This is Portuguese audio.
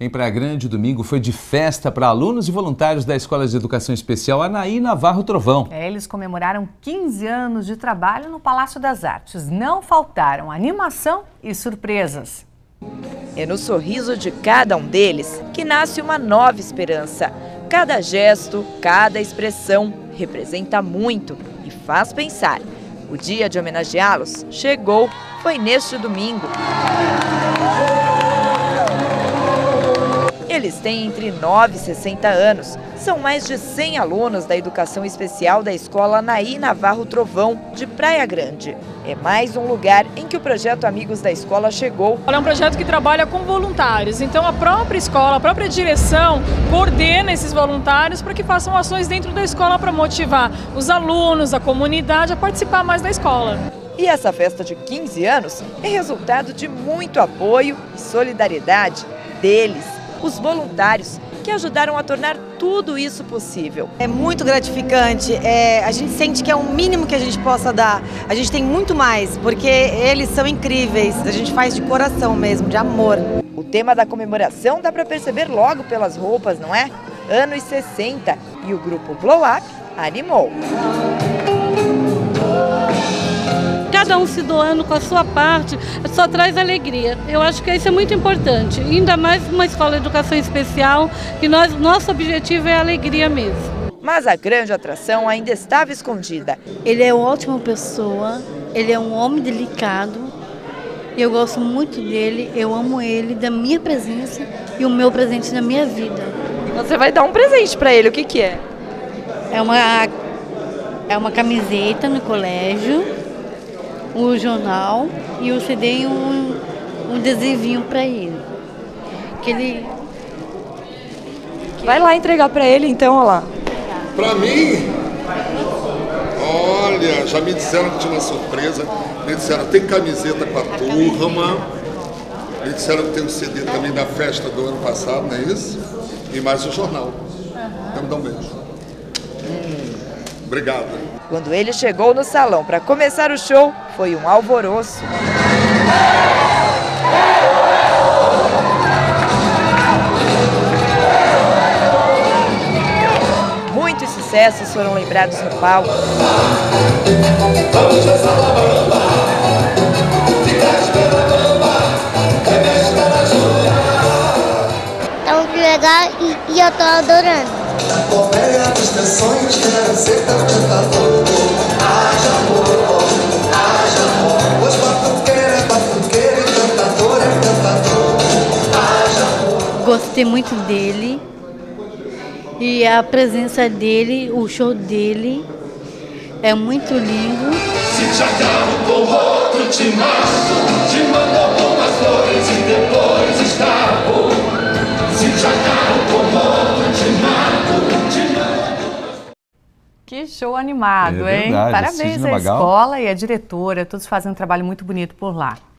Em Praia Grande, o domingo foi de festa para alunos e voluntários da Escola de Educação Especial Anaí Navarro Trovão. Eles comemoraram 15 anos de trabalho no Palácio das Artes. Não faltaram animação e surpresas. É no sorriso de cada um deles que nasce uma nova esperança. Cada gesto, cada expressão representa muito e faz pensar. O dia de homenageá-los chegou, foi neste domingo. Eles têm entre 9 e 60 anos. São mais de 100 alunos da Educação Especial da Escola Anaí Navarro Trovão, de Praia Grande. É mais um lugar em que o projeto Amigos da Escola chegou. É um projeto que trabalha com voluntários, então a própria escola, a própria direção coordena esses voluntários para que façam ações dentro da escola para motivar os alunos, a comunidade a participar mais da escola. E essa festa de 15 anos é resultado de muito apoio e solidariedade deles, os voluntários, que ajudaram a tornar tudo isso possível. É muito gratificante, a gente sente que é o mínimo que a gente possa dar. A gente tem muito mais, porque eles são incríveis, a gente faz de coração mesmo, de amor. O tema da comemoração dá para perceber logo pelas roupas, não é? Anos 60, e o grupo Blow Up animou. Cada um se doando com a sua parte, só traz alegria. Eu acho que isso é muito importante, ainda mais uma escola de educação especial, que nosso objetivo é a alegria mesmo. Mas a grande atração ainda estava escondida. Ele é uma ótima pessoa, ele é um homem delicado, eu gosto muito dele, eu amo ele, da minha presença e o meu presente na minha vida. E você vai dar um presente para ele, o que é? É uma camiseta no colégio, o jornal e o CD e um adesivinho para ele. Vai lá entregar para ele então, olha lá. Para mim? Olha, já me disseram que tinha uma surpresa. Me disseram que tem camiseta com a turma. Me disseram que tem um CD também da festa do ano passado, não é isso? E mais o jornal. Então me dá um beijo. Obrigado. Quando ele chegou no salão para começar o show, foi um alvoroço. Muitos sucessos foram lembrados no palco. Tá muito legal e eu tô adorando. Gostei muito dele e a presença dele, o show dele é muito lindo. Se te acabo com outro, te mato, te mando algumas flores e depois escapo. Se te acabo com outro, te mato, te mando. Que show animado, hein? Verdade, Parabéns Sidney à Magal. escola e à diretora, todos fazem um trabalho muito bonito por lá.